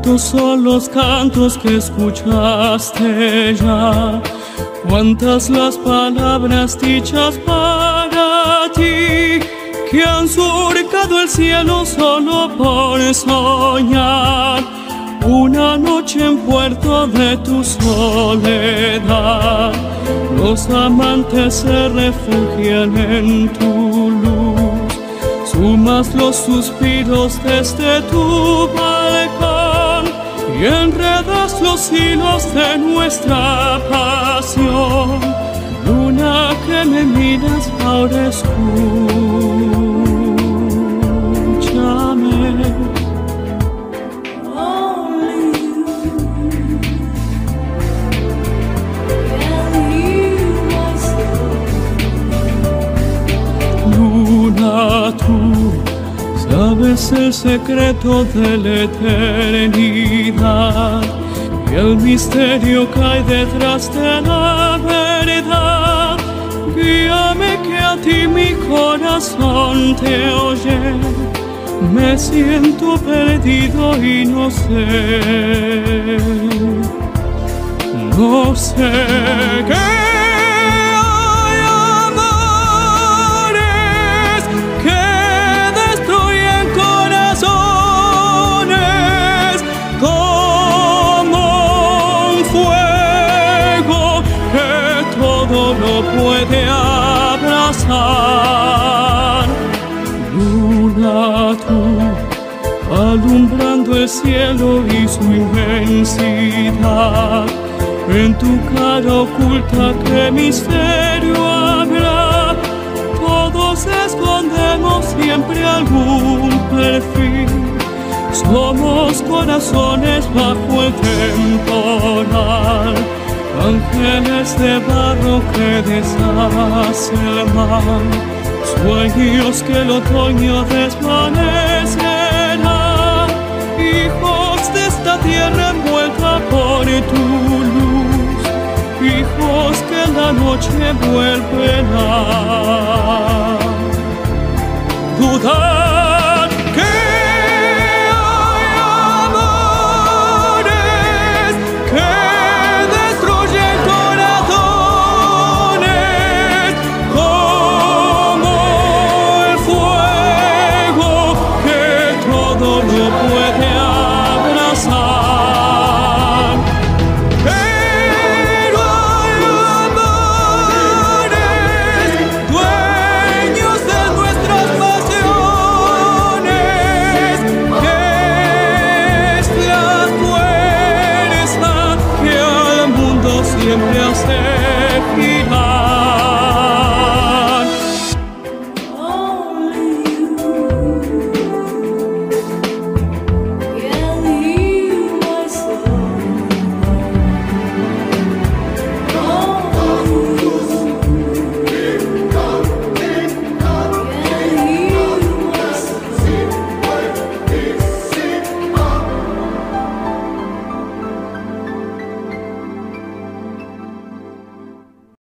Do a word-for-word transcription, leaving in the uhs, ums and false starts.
¿Cuántos son los cantos que escuchaste ya? ¿Cuántas las palabras dichas para ti, que han surcado el cielo solo por soñar una noche en puerto de tu soledad? Los amantes se refugian en tu luz, sumas los suspiros desde tu balcón y enredas los hilos de nuestra pasión. Luna que me miras, ahora escúchame. Luna, tú sabes el secreto de la eternidad y el misterio que hay detrás de la verdad. Guíame que a ti mi corazón te oye, me siento perdido y no sé, no sé qué. Puede abrazar. Luna, tú alumbrando el cielo y su inmensidad, en tu cara oculta qué misterio habrá. Todos escondemos siempre algún perfil, somos corazones bajo el temporal, ángeles de barro que deshace el mar, sueños que el otoño desvanecerá, hijos de esta tierra envuelta por tu luz, hijos que en la noche vuelven a